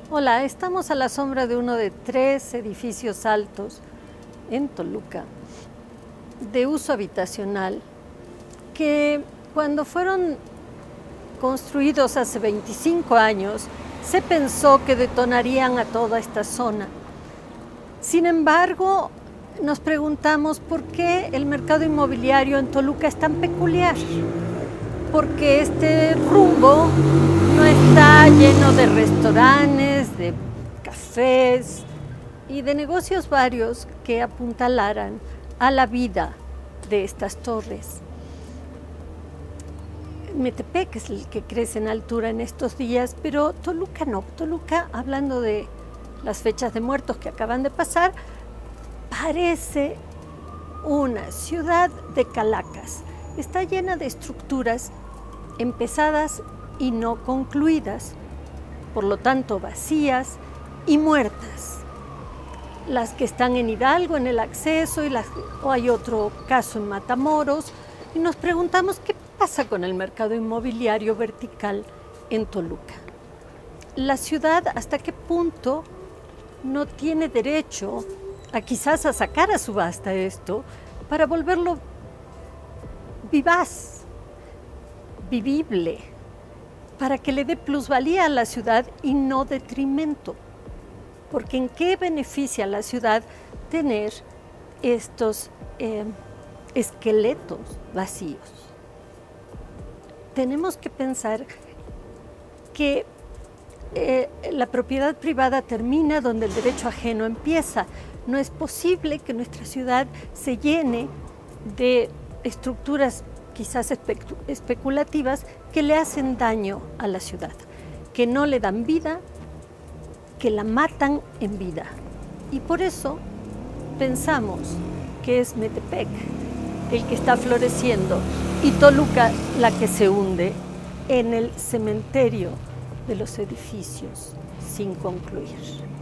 Hola, estamos a la sombra de uno de 3 edificios altos en Toluca, de uso habitacional, que cuando fueron construidos hace 25 años, se pensó que detonarían a toda esta zona. Sin embargo, nos preguntamos por qué el mercado inmobiliario en Toluca es tan peculiar. Porque este rumbo no está lleno de restaurantes, de cafés y de negocios varios que apuntalaran a la vida de estas torres. Metepec es el que crece en altura en estos días, pero Toluca no. Toluca, hablando de las fechas de muertos que acaban de pasar, parece una ciudad de calacas. Está llena de estructuras empezadas y no concluidas, por lo tanto vacías y muertas. Las que están en Hidalgo, en el acceso, o hay otro caso en Matamoros, y nos preguntamos qué pasa con el mercado inmobiliario vertical en Toluca. La ciudad, ¿hasta qué punto no tiene derecho a quizás a sacar a subasta esto para volverlo vivaz, vivible, para que le dé plusvalía a la ciudad y no detrimento? Porque ¿en qué beneficia a la ciudad tener estos esqueletos vacíos? Tenemos que pensar que la propiedad privada termina donde el derecho ajeno empieza. No es posible que nuestra ciudad se llene de estructuras quizás especulativas que le hacen daño a la ciudad, que no le dan vida, que la matan en vida. Y por eso pensamos que es Metepec el que está floreciendo y Toluca la que se hunde en el cementerio de los edificios sin concluir.